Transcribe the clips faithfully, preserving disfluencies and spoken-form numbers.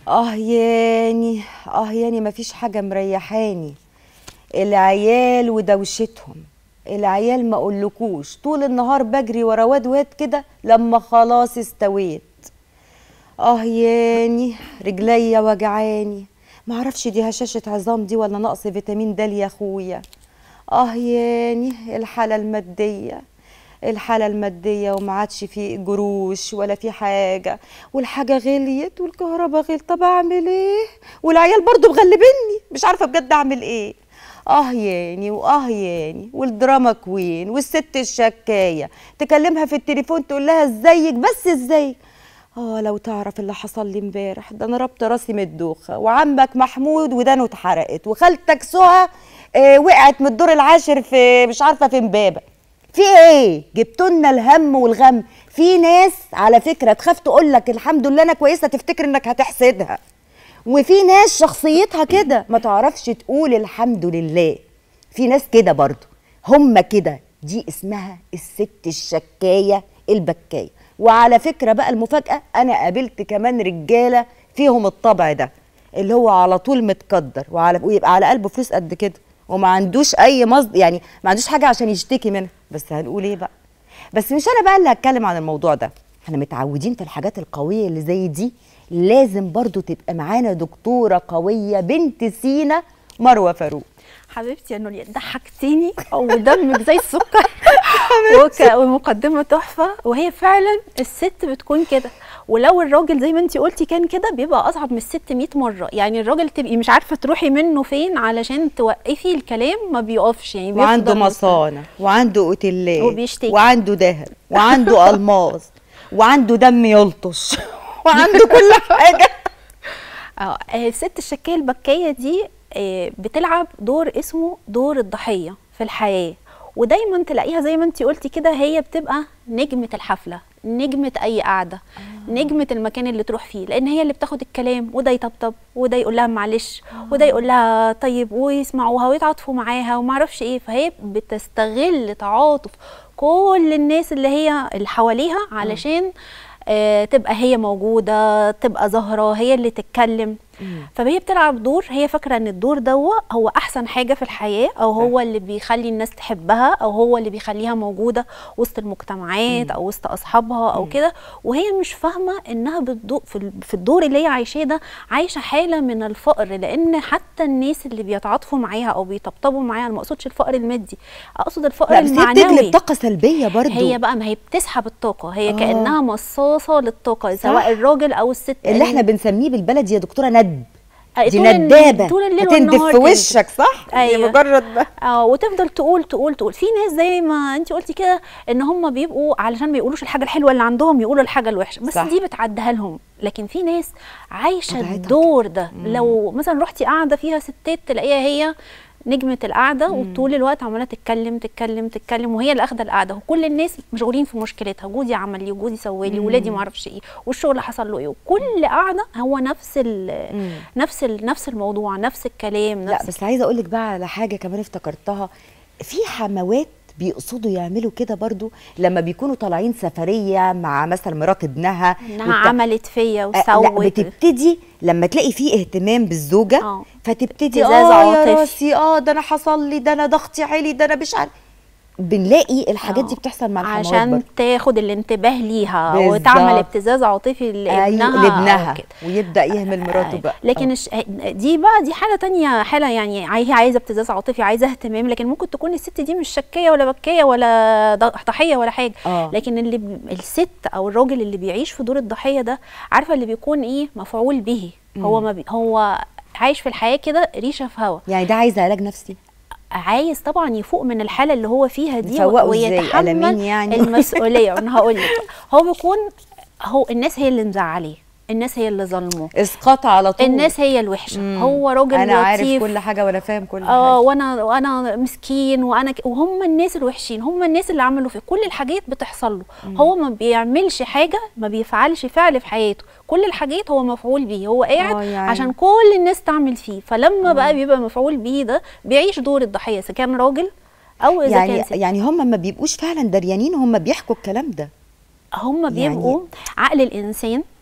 اه ياني اه ياني مفيش حاجة مريحاني. العيال ودوشتهم. العيال ما اقولكوش طول النهار بجري ورا واد واد كده لما خلاص استويت. اه ياني رجليا وجعاني، معرفش دي هشاشة عظام دي ولا نقص فيتامين د يا اخويا. اه ياني الحالة المادية، الحالة المادية وما عادش في جروش ولا في حاجة، والحاجة غليت والكهرباء غليت. طب اعمل ايه؟ والعيال برضو مغلبني، مش عارفة بجد اعمل ايه. اه ياني واه ياني والدراما كوين والست الشكاية تكلمها في التليفون تقول لها ازيك بس ازيك. اه لو تعرف اللي حصل لي امبارح، ده انا ربط راسي من الدوخه، وعمك محمود ودانه اتحرقت، وخالتك سهى آه وقعت من الدور العاشر في مش عارفه في امبابه. في ايه؟ جبتوا لنا الهم والغم. في ناس على فكره تخاف تقول لك الحمد لله انا كويسه، تفتكر انك هتحسدها. وفي ناس شخصيتها كده ما تعرفش تقول الحمد لله. في ناس كده برضو، هم كده، دي اسمها الست الشكايه البكايه. وعلى فكره بقى المفاجاه، انا قابلت كمان رجاله فيهم الطبع ده، اللي هو على طول متقدر وعلى ويبقى على قلبه فلوس قد كده وما عندوش اي مصد، يعني ما عندوش حاجه عشان يشتكي منها. بس هنقول ايه بقى؟ بس مش انا بقى اللي هتكلم عن الموضوع ده. احنا متعودين في الحاجات القويه اللي زي دي لازم برضو تبقى معانا دكتوره قويه بنت سينا مروه فاروق. حبيبتي يا نوريا ضحكتيني ودمك زي السكر وك... ومقدمه تحفه. وهي فعلا الست بتكون كده، ولو الراجل زي ما انت قلتي كان كده بيبقى اصعب من الست مية مره. يعني الراجل تبقي مش عارفه تروحي منه فين علشان توقفي الكلام، ما بيقفش يعني. وعنده مصانع وعنده اوتيلات وبيشتكي وعنده ذهب وعنده الماظ وعنده دم يلطش وعنده كل حاجه. اه الست الشكايه البكايه دي بتلعب دور اسمه دور الضحيه في الحياه، ودايما تلاقيها زي ما انت قلتي كده هي بتبقى نجمه الحفله، نجمه اي قعده، آه. نجمه المكان اللي تروح فيه، لان هي اللي بتاخد الكلام، وده يطبطب وده يقول لها معلش آه. وده يقول لها طيب، ويسمعوها ويتعاطفوا معاها وما اعرفش ايه. فهي بتستغل تعاطف كل الناس اللي هي اللي حواليها علشان آه. آه تبقى هي موجوده، تبقى ظاهره، هي اللي تتكلم. مم. فهي بتلعب دور، هي فاكره ان الدور ده هو احسن حاجه في الحياه، او هو اللي بيخلي الناس تحبها، او هو اللي بيخليها موجوده وسط المجتمعات او وسط اصحابها او كده. وهي مش فاهمه انها بتدو في الدور اللي هي عايشاه ده عايشه حاله من الفقر، لان حتى الناس اللي بيتعاطفوا معاها او بيطبطبوا معاها، انا ما اقصدش الفقر المادي، اقصد الفقر المعنوي. لا بس هي بتجلب طاقه سلبيه برضو. هي بقى ما هي بتسحب الطاقه، هي آه. كانها مصاصه للطاقه، سواء الراجل او الست. اللي احنا بنسميه بالبلد يا دكتوره ند، دي طول ندابه طول الليل هتندف في وشك، صح؟ أيوة. مجرد ما اه وتفضل تقول تقول تقول. في ناس زي ما انت قلتي كده ان هم بيبقوا علشان ما يقولوش الحاجه الحلوه اللي عندهم يقولوا الحاجه الوحشه، بس صح. دي بتعديها لهم. لكن في ناس عايشه الدور ده. مم. لو مثلا رحتي قاعده فيها ستات تلاقيها هي نجمه القعده، وطول الوقت عماله تتكلم تتكلم تتكلم، وهي اللي اخده القعده، وكل الناس مشغولين في مشكلتها، جوزي عمل لي وجوزي سوى لي ولادي ما اعرفش ايه والشغل حصل له ايه، وكل قعده هو نفس ال نفس ال نفس الموضوع، نفس الكلام، نفس. لا بس عايزه اقول لك بقى على حاجه كمان افتكرتها. في حموات بيقصدوا يعملوا كده برضو لما بيكونوا طالعين سفريه مع مثلا مرات ابنها، انها وت... عملت فيا وسوت. لا بتبتدي لما تلاقي فيه اهتمام بالزوجه أوه. فتبتدي اه يا راسي، اه ده انا حصل لي، ده انا ضغطي عالي، ده انا مش عارف. بنلاقي الحاجات أوه. دي بتحصل مع الحموات عشان برضو. تاخد الانتباه ليها بالزبط. وتعمل ابتزاز عاطفي لابنها. أيوه لابنها ويبدا يهمل مراته بقى. لكن الش... دي بقى دي حاله ثانيه، حاله يعني هي عايزه ابتزاز عاطفي، عايزه اهتمام، لكن ممكن تكون الست دي مش شكايه ولا بكايه ولا ضحيه ولا حاجه. أوه. لكن اللي ب... الست او الراجل اللي بيعيش في دور الضحيه ده، عارفه اللي بيكون ايه؟ مفعول به. مم. هو ما بي... هو عايش في الحياه كده ريشه في هوا. يعني ده عايز علاج نفسي، عايز طبعا يفوق من الحاله اللي هو فيها دي ويتحمل يعني المسؤوليه. انا هقول لك، هو بيكون هو الناس هي اللي مزعلاه، الناس هي اللي ظلمه، اسقاط على طول، الناس هي الوحشه. مم. هو راجل انا لطيف، عارف كل حاجه وانا فاهم كل حاجه، اه وانا وانا مسكين وانا ك... وهم الناس الوحشين، هم الناس اللي عملوا فيه كل الحاجات بتحصل له. مم. هو ما بيعملش حاجه، ما بيفعلش فعل في حياته، كل الحاجات هو مفعول به، هو قاعد يعني. عشان كل الناس تعمل فيه. فلما مم. بقى بيبقى مفعول به ده بيعيش دور الضحيه، اذا كان راجل او اذا يعني كان ست. يعني هم ما بيبقوش فعلا دريانين، هم بيحكوا الكلام ده، هم بيبقوا يعني عقل الانسان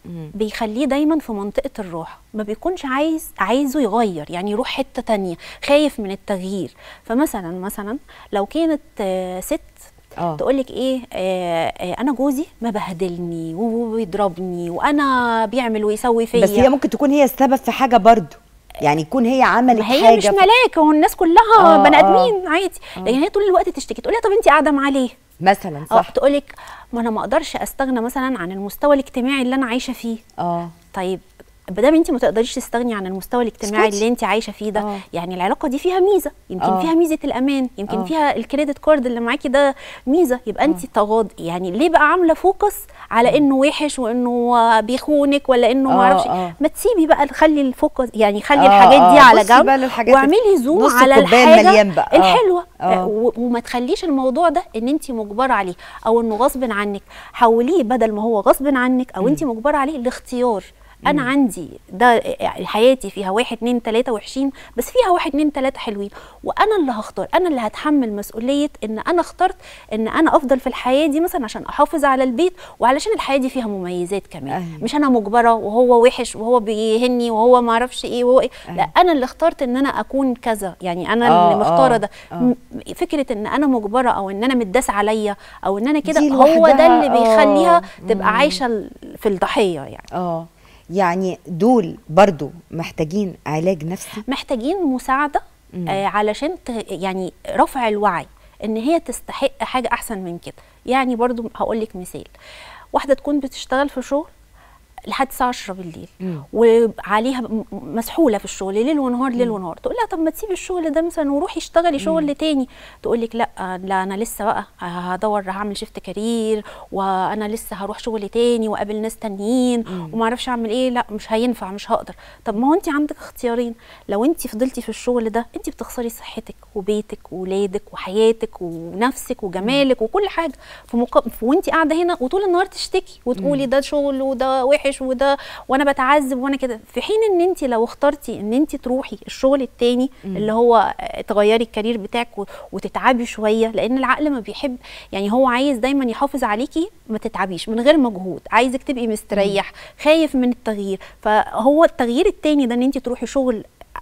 بيخليه دايما في منطقه الراحه، ما بيكونش عايز عايزه يغير، يعني يروح حته تانية، خايف من التغيير. فمثلا مثلا لو كانت آه ست اه تقولك ايه، آه آه انا جوزي مبهدلني وبيضربني وانا بيعمل ويسوي فيا، بس هي ممكن تكون هي السبب في حاجه برضو، يعني يكون هي عملت ما هي حاجه مش ف... ملاك، هو الناس كلها آه بني آه ادمين عادي، لكن هي طول الوقت تشتكي، تقول لها طب انت قاعده معاه ليه مثلا، اه صح. تقولك ما انا ما اقدرش استغنى مثلا عن المستوى الاجتماعي اللي انا عايشه فيه. اه طيب ما دام انت ما تقدريش تستغني عن المستوى الاجتماعي اسكتي. اللي انت عايشه فيه ده، آه. يعني العلاقه دي فيها ميزه، يمكن آه. فيها ميزه الامان، يمكن آه. فيها الكريدت كارد اللي معاكي ده ميزه، يبقى انت تغاضي، يعني ليه بقى عامله فوكس على انه وحش وانه بيخونك ولا انه ما آه، اعرفش؟ آه. ما تسيبي بقى، خلي الفوكس، يعني خلي آه، الحاجات دي آه. على بصي بقى جنب للحاجات واعملي زوم نص على الكوباية الحاجه المليان بقى. آه. الحلوه. آه. و- وما تخليش الموضوع ده ان انت مجبره عليه او انه غصب عنك، حوليه بدل ما هو غصب عنك او انت مجبره عليه لاختيار. انا عندي ده حياتي فيها واحد اتنين تلاته وحشين، بس فيها واحد اتنين تلاته حلوين، وانا اللي هختار، انا اللي هتحمل مسؤوليه ان انا اخترت ان انا افضل في الحياه دي مثلا عشان احافظ على البيت وعلشان الحياه دي فيها مميزات كمان. أيوة. مش انا مجبره وهو وحش وهو بيهني وهو ما اعرفش ايه وهو إيه. أيوة. لا، انا اللي اخترت ان انا اكون كذا، يعني انا آه، اللي مختاره آه، ده. آه. م- فكره ان انا مجبره او ان انا متداس عليا او ان انا كده، دي هو ده لوحدها، اللي بيخليها آه. تبقى عايشه ال- في الضحيه يعني. اه يعني دول برضو محتاجين علاج نفسي. محتاجين مساعده آه علشان ت- يعني رفع الوعي ان هي تستحق حاجه احسن من كده. يعني برضو هقول لك مثال، واحده تكون بتشتغل في شغل لحد الساعه عشرة بالليل مم. وعليها م- مسحوله في الشغل ليل ونهار ليل ونهار، تقول لها طب ما تسيبي الشغل ده مثلا وروحي اشتغلي شغل تاني، تقول لك لا لا انا لسه بقى هدور هعمل شيفت كارير وانا لسه هروح شغل تاني واقابل ناس تانيين وما اعرفش اعمل ايه، لا مش هينفع مش هقدر. طب ما هو انت عندك اختيارين، لو انت فضلتي في الشغل ده انت بتخسري صحتك وبيتك وولادك وحياتك ونفسك وجمالك وكل حاجه، في مقا... وانت قاعده هنا وطول النهار تشتكي وتقولي ده شغل وده وحش وده وانا بتعذب وانا كده، في حين ان انت لو اخترتي ان انت تروحي الشغل التاني اللي هو تغيري الكارير بتاعك و- وتتعبي شويه، لان العقل ما بيحب، يعني هو عايز دايما يحافظ عليكي ما تتعبيش من غير مجهود، عايزك تبقي مستريح، خايف من التغيير. فهو التغيير التاني ده ان انت تروحي شغل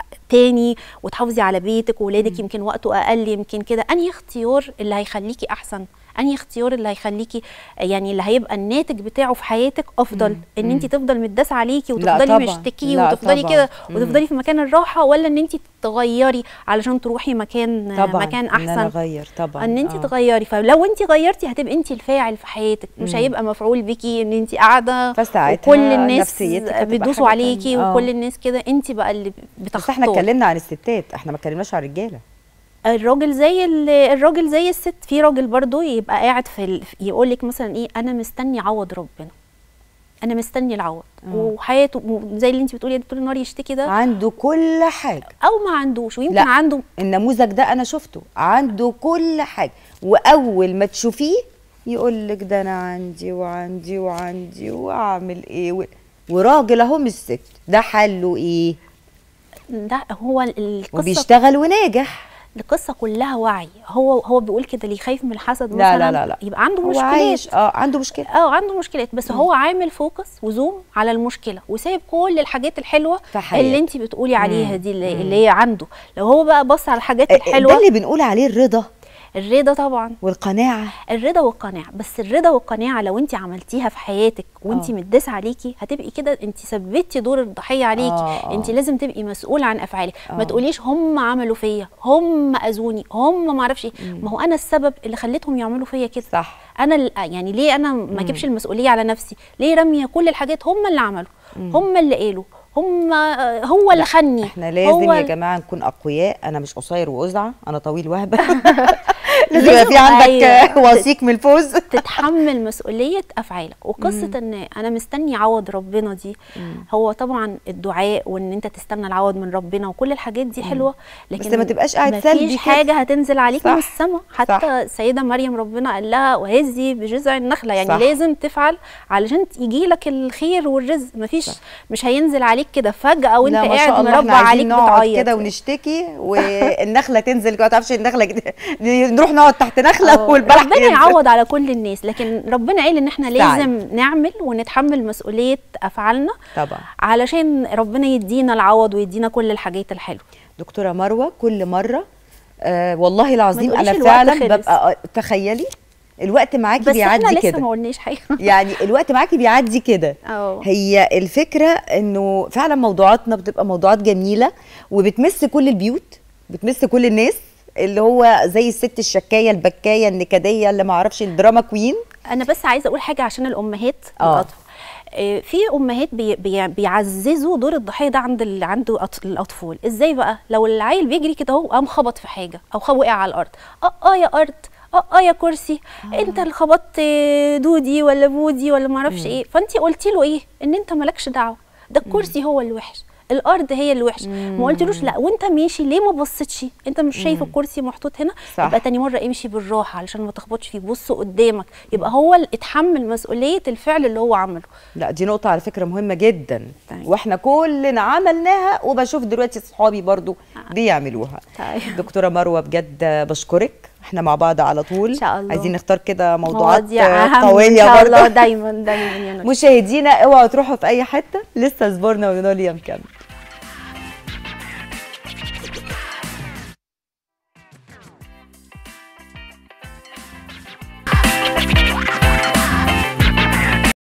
تاني وتحافظي على بيتك وولادك، يمكن وقته اقل، يمكن كده، انهي اختيار اللي هيخليكي احسن؟ انهي اختيار اللي هيخليكي يعني اللي هيبقى الناتج بتاعه في حياتك افضل؟ مم. ان انت تفضل متداس عليكي لا وتفضلي طبعاً. مشتكي لا وتفضلي طبعاً. كده مم. وتفضلي في مكان الراحه، ولا ان انت تغيري علشان تروحي مكان طبعا مكان ان انا احسن؟ اغير طبعا ان انت آه. تغيري. فلو انت غيرتي هتبقي انت الفاعل في حياتك، مش مم. هيبقى مفعول بيكي ان انت قاعده فساعتها وكل الناس نفسيتك هتبقى بيدوسوا حاجة عليكي تانية. آه. وكل الناس كده، انت بقى اللي بتختاري. بس احنا اتكلمنا عن الستات، احنا ما اتكلمناش عن الرجاله. الراجل زي ال- الراجل زي الست، في راجل برضو يبقى قاعد في ال... يقول لك مثلا ايه، انا مستني عوض ربنا، انا مستني العوض، آه. وحياته زي اللي انت بتقولي طول النهار يشتكي ده، عنده كل حاجه او ما عندوش، ويمكن لا. عنده. النموذج ده انا شفته عنده كل حاجه، واول ما تشوفيه يقول لك ده انا عندي وعندي وعندي واعمل ايه و... وراجل اهو مش ست، ده حله ايه؟ ده هو القصه، وبيشتغل وناجح. القصه كلها وعي. هو هو بيقول كده، اللي خايف من الحسد لا مثلا لا لا لا يبقى عنده هو مشكلات. عايش اه عنده مشكله اه عنده مشكلات، بس هو عامل فوكس وزوم على المشكله وسايب كل الحاجات الحلوه في حياته. اللي انت بتقولي عليها مم. دي اللي, مم. اللي هي عنده. لو هو بقى بص على الحاجات ده الحلوه، اللي بنقول عليه الرضا الرضا طبعا، والقناعه. الرضا والقناعه. بس الرضا والقناعه لو انت عملتيها في حياتك وانت آه. متداس عليكي، هتبقي كده انت ثبتي دور الضحيه عليكي. آه، آه. انت لازم تبقي مسؤوله عن افعالك. آه. ما تقوليش هم عملوا فيا، هم اذوني، هم ما اعرفش ايه. ما هو انا السبب اللي خليتهم يعملوا فيا كده. صح. انا ال- يعني ليه انا ما اجيبش المسؤوليه على نفسي؟ ليه راميه كل الحاجات؟ هم اللي عملوا، هم اللي قالوا، هم هو اللي خني. احنا لازم هو يا جماعه نكون اقوياء. انا مش قصير وازعه، انا طويل وهبه. لازم يبقى في عندك أيوة. وثيق من الفوز. تتحمل مسؤوليه افعالك. وقصه ان انا مستني عوض ربنا دي، هو طبعا الدعاء وان انت تستنى العوض من ربنا وكل الحاجات دي حلوه، لكن بس ما تبقاش قاعد سلبي مفيش كده. حاجه هتنزل عليك من صح. السماء. حتى صح. السيده مريم ربنا قال لها وهزي بجذع النخله، يعني صح. لازم تفعل علشان يجي لك الخير والرزق. مفيش صح. مش هينزل عليك كده فجاه وانت لا ما شاء قاعد الله مربع احنا عليك عايزين نقعد بتعيط. كده ونشتكي والنخله تنزل. ما تعرفش النخله دي نروح نقعد تحت نخله والبلح ربنا ينزل. يعوض على كل الناس، لكن ربنا قال ان احنا سعي. لازم نعمل ونتحمل مسؤوليه افعالنا طبعا علشان ربنا يدينا العوض ويدينا كل الحاجات الحلوه. دكتوره مروه كل مره آه والله العظيم ما انا تقوليش الوقت فعلا خلص. ببقى آه، تخيلي الوقت معاكي بس بيعدي احنا لسه كده ما قلناش حاجه. يعني الوقت معاكي بيعدي كده. اه هي الفكره انه فعلا موضوعاتنا بتبقى موضوعات جميله وبتمس كل البيوت، بتمس كل الناس، اللي هو زي الست الشكايه البكايه النكديه اللي ما اعرفش الدراما كوين. انا بس عايزه اقول حاجه عشان الامهات آه. والاطفال. آه، في امهات بي بي بيعززوا دور الضحيه ده عند ال- عنده أط- الاطفال. ازاي بقى؟ لو العيل بيجري كده اهو قام خبط في حاجه او خ- وقع على الارض، اه اه يا ارض، اه اه يا كرسي، آه. انت اللي خبطت دودي ولا بودي ولا ما اعرفش ايه، فانت قلتي له ايه؟ ان انت مالكش دعوه، ده الكرسي هو اللي وحش، الارض هي اللي وحشه. ما قلتلوش لا وانت ماشي ليه ما بصيتش؟ انت مش شايف الكرسي محطوط هنا؟ صح. يبقى تاني مره امشي بالراحه علشان ما تخبطش فيه، بص قدامك، يبقى هو اللي اتحمل مسؤوليه الفعل اللي هو عمله. لا دي نقطة على فكرة مهمة جدا. طيب. واحنا كلنا عملناها وبشوف دلوقتي صحابي برضو بيعملوها. طيب. دكتورة مروة بجد بشكرك، احنا مع بعض على طول إن شاء الله. عايزين نختار كده موضوعات مواضيع أهم قوية ان شاء الله برضو. دايما دايما يا نور. مشاهدينا اوعوا تروحوا في اي حتة، لسه صبرنا ونوليا مكمل.